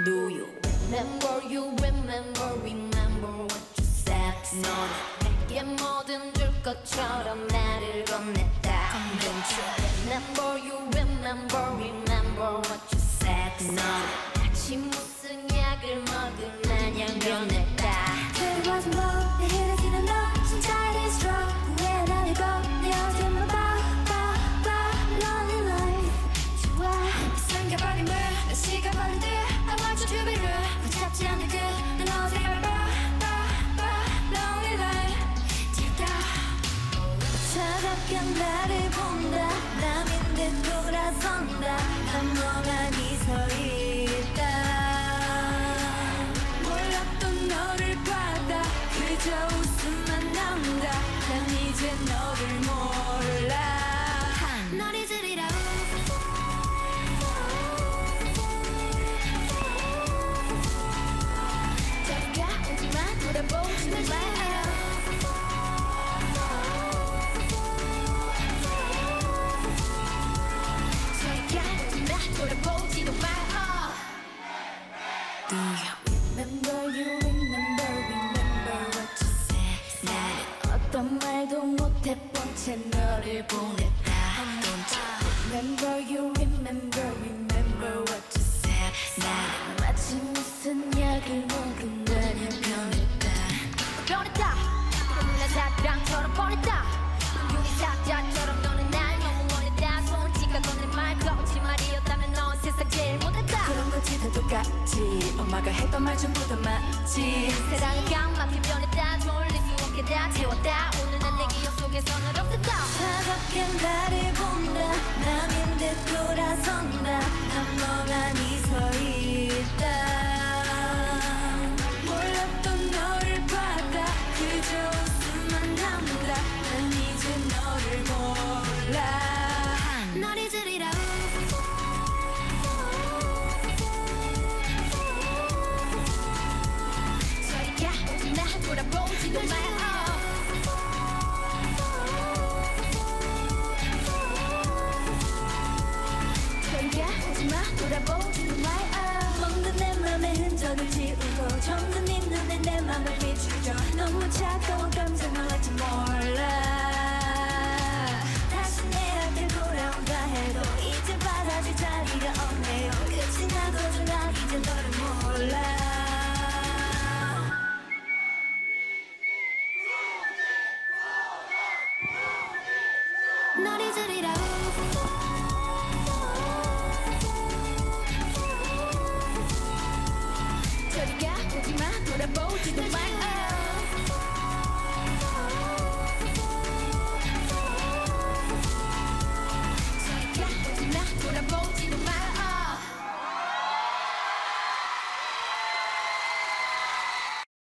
Do you remember, you remember, remember what you said? 넌 내게 뭐든 줄 것처럼 나를 건넸다. Remember, you remember, remember what you said? 넌 마치 무슨 약을 먹은 마냥 변했다. It wasn't love, 내 흐르기는 너 진짜 it is strong. 내 나를 건네어제만 lonely life 좋아 숨겨버린 물내 식어버린 듯 I want you to be real 붙잡지 않는 그난 어디를 lonely life 제가 차갑게 나를 본다 남인 듯 돌아선다 난 멍하니 서 있다 몰랐던 너를 받아 그저 웃음만 나온다 난 이제 너를 몰라 널 잊으리라 다가오지만 돌아보지 마 다가오지만 돌아보지도 마 Do you remember, you remember, remember what you said 나는 어떤 말도 못해본 채 너를 보냈다 Don't you remember, you remember, remember what you said 나는 마치 무슨 약을 먹은 마냥 변했다 변했다 몰라 사랑처럼 뻔했다 우리 사자처럼 너는 날 너무 원했다 손짓과 건넨 말 거짓말이었다면 넌 세상 제일 못했다 그런 거지 다 똑같지 엄마가 했던 말 전부 다 맞지 세상은 까맣게 변했다 돌릴 수 없게 다 채웠다 오늘 난 내 기억 속에서 널 없앴다 차갑게 나를 본다 남인 듯 돌아선다 난 멍하니 서 있다 몰랐던 너를 받아 그저 웃음만 남다 난 이제 너를 몰라 널 잊으리라 저리가 오지마 돌아보지도 마 돌아보지도 마 먹는 내 맘의 흔적을 지우고 정든 네 눈에 내 맘을 비추죠 너무 차가운 감정을 알지 몰라 다시 내 앞에 돌아온다 해도 이제 받아줄 자리가 없네요 끝이 나고도 난 이제 너를 몰라 널 잊으리라 저리가 오지마 돌아보지도 마